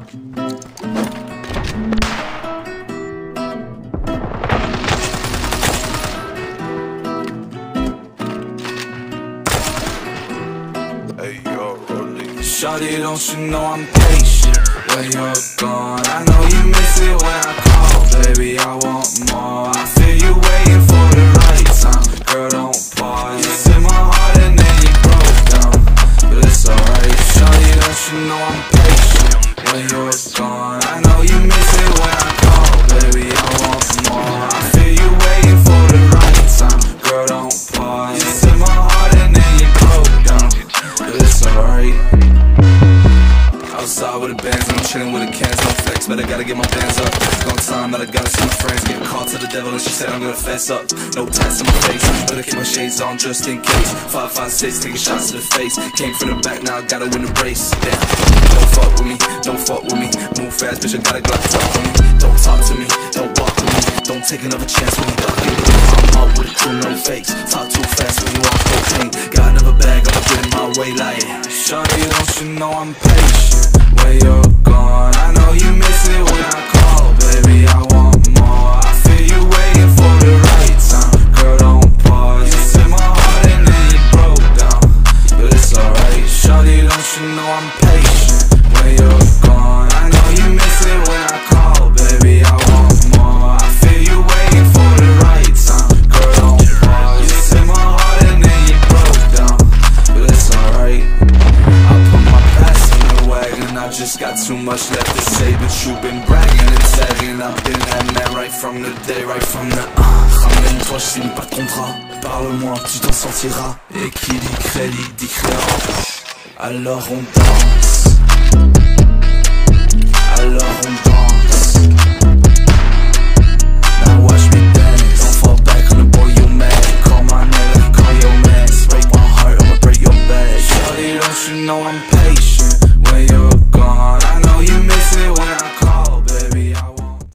Shawty, don't you know I'm patient when you're gone? I know you miss it when I call, baby, I want more. I feel you waiting for the right time, girl, don't pause. You took my heart and then you broke down, but it's alright. Shawty, don't you know I'm patient when you're gone? I know you miss it when I call, baby, I want more. I feel you waiting for the right time, girl, don't pause. You took my heart and then you broke down, but it's alright. Outside with the bands, I'm chillin' with the cans, no flex, but I gotta get my bands up. Long time that I gotta see my friends get caught to the devil, and she said I'm gonna fess up. No tats on my face, better keep my shades on just in case. 556, taking shots to the face. Came from the back, now I gotta win the race. Damn. Don't fuck with me, don't fuck with me. Move fast, bitch, I got a Glock top on me. Don't talk to me, don't walk with me. Don't take another chance when you duck it. I'm out with a crew, no fakes. Talk too fast when you off cocaine. Got another bag, I'ma get in my way like Shawty, don't you know I'm patient when you're gone? I know you miss it when I call, baby, I want more. I feel you waiting for the right time, girl, don't pause. You took my heart and then you broke down, but it's alright. Shawty, don't you know I'm patient when you're gone? I know you miss it when I call, baby, I want more. I feel you waiting for the right time, girl, don't pause. You took my heart and then you broke down, but it's alright. I put my past in the wagon, I just got too much left to say, but you've been bragging and tagging. I've been that man right from the day, right from the ramène-toi, je signe pas de contrat. Parle-moi, tu t'en sentiras. Et qui dit crédit dit créant. Alors on danse, alors on danse. Now watch me dance. Don't fall back on the boy you mad. Call my name like you call your man. Break my heart, I'ma break your back. Shawty, don't you know I'm patient when you're gone? I know you miss